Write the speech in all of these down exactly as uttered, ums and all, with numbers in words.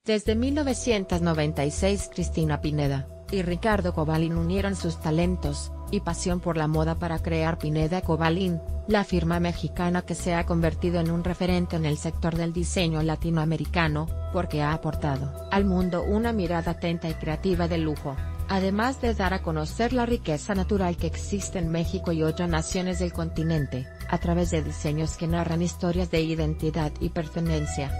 Desde mil novecientos noventa y seis Cristina Pineda y Ricardo Covalin unieron sus talentos y pasión por la moda para crear Pineda Covalin, la firma mexicana que se ha convertido en un referente en el sector del diseño latinoamericano, porque ha aportado al mundo una mirada atenta y creativa de lujo, además de dar a conocer la riqueza natural que existe en México y otras naciones del continente, a través de diseños que narran historias de identidad y pertenencia.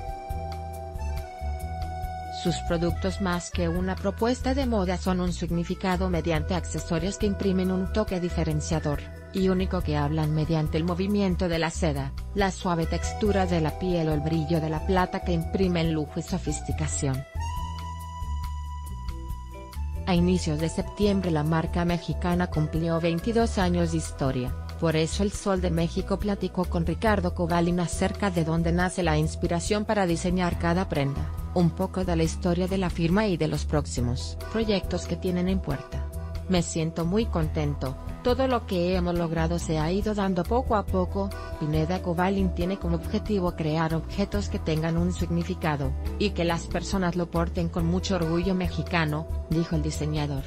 Sus productos, más que una propuesta de moda, son un significado mediante accesorios que imprimen un toque diferenciador y único, que hablan mediante el movimiento de la seda, la suave textura de la piel o el brillo de la plata, que imprimen lujo y sofisticación. A inicios de septiembre la marca mexicana cumplió veintidós años de historia, por eso El Sol de México platicó con Ricardo Covalin acerca de dónde nace la inspiración para diseñar cada prenda, un poco de la historia de la firma y de los próximos proyectos que tienen en puerta. Me siento muy contento, todo lo que hemos logrado se ha ido dando poco a poco. Pineda Covalin tiene como objetivo crear objetos que tengan un significado, y que las personas lo porten con mucho orgullo mexicano, dijo el diseñador.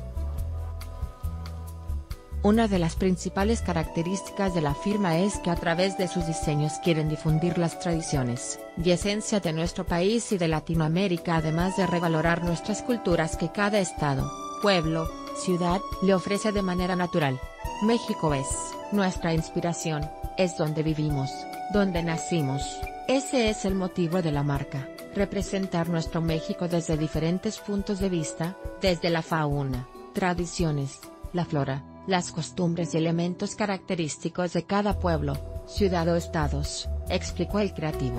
Una de las principales características de la firma es que a través de sus diseños quieren difundir las tradiciones y esencia de nuestro país y de Latinoamérica, además de revalorar nuestras culturas que cada estado, pueblo, ciudad, le ofrece de manera natural. México es nuestra inspiración, es donde vivimos, donde nacimos. Ese es el motivo de la marca, representar nuestro México desde diferentes puntos de vista, desde la fauna, tradiciones, la flora, las costumbres y elementos característicos de cada pueblo, ciudad o estados, explicó el creativo.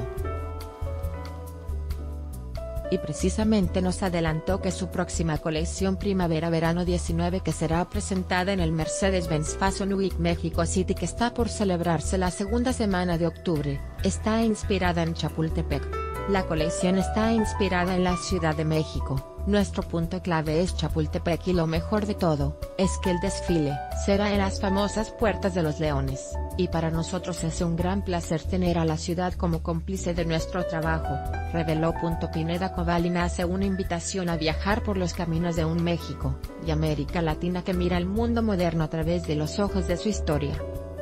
Y precisamente nos adelantó que su próxima colección Primavera-Verano diecinueve, que será presentada en el Mercedes-Benz Fashion Week México City, que está por celebrarse la segunda semana de octubre, está inspirada en Chapultepec. La colección está inspirada en la Ciudad de México. Nuestro punto clave es Chapultepec, y lo mejor de todo, es que el desfile será en las famosas Puertas de los Leones, y para nosotros es un gran placer tener a la ciudad como cómplice de nuestro trabajo, reveló. Pineda Covalin hace una invitación a viajar por los caminos de un México y América Latina que mira el mundo moderno a través de los ojos de su historia.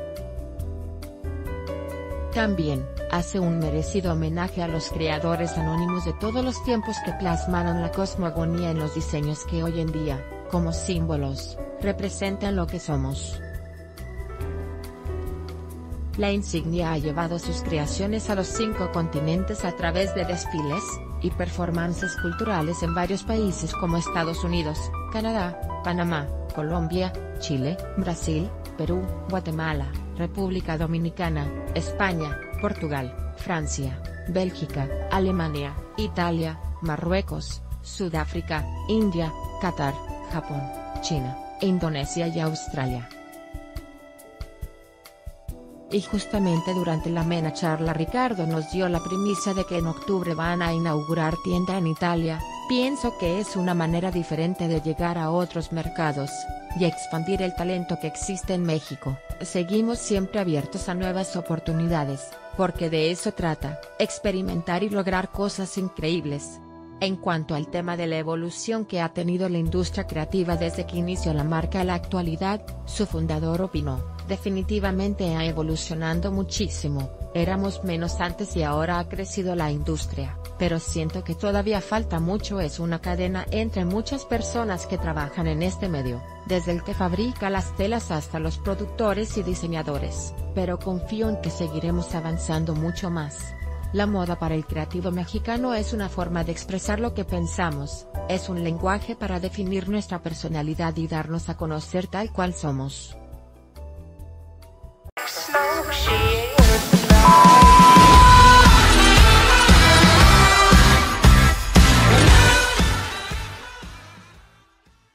También hace un merecido homenaje a los creadores anónimos de todos los tiempos que plasmaron la cosmogonía en los diseños que hoy en día, como símbolos, representan lo que somos. La insignia ha llevado sus creaciones a los cinco continentes a través de desfiles y performances culturales en varios países como Estados Unidos, Canadá, Panamá, Colombia, Chile, Brasil, Perú, Guatemala, República Dominicana, España, Portugal, Francia, Bélgica, Alemania, Italia, Marruecos, Sudáfrica, India, Qatar, Japón, China, Indonesia y Australia. Y justamente durante la amena charla Ricardo nos dio la primicia de que en octubre van a inaugurar tienda en Italia. Pienso que es una manera diferente de llegar a otros mercados y expandir el talento que existe en México. Seguimos siempre abiertos a nuevas oportunidades, porque de eso trata, experimentar y lograr cosas increíbles. En cuanto al tema de la evolución que ha tenido la industria creativa desde que inició la marca a la actualidad, su fundador opinó: definitivamente ha evolucionado muchísimo, éramos menos antes y ahora ha crecido la industria, pero siento que todavía falta mucho. Es una cadena entre muchas personas que trabajan en este medio, desde el que fabrica las telas hasta los productores y diseñadores, pero confío en que seguiremos avanzando mucho más. La moda para el creativo mexicano es una forma de expresar lo que pensamos, es un lenguaje para definir nuestra personalidad y darnos a conocer tal cual somos.